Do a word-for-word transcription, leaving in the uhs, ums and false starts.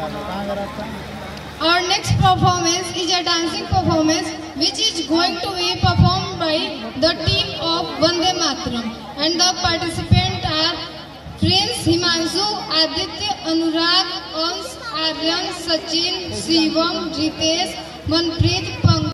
Our next performance is a dancing performance which is going to be performed by the team of Vande Mataram, and the participants are Prince Himanshu, Aditya, Anurag, Ams, Aryan, Sachin, Shivam, Ritesh, Manpreet, Pankaj.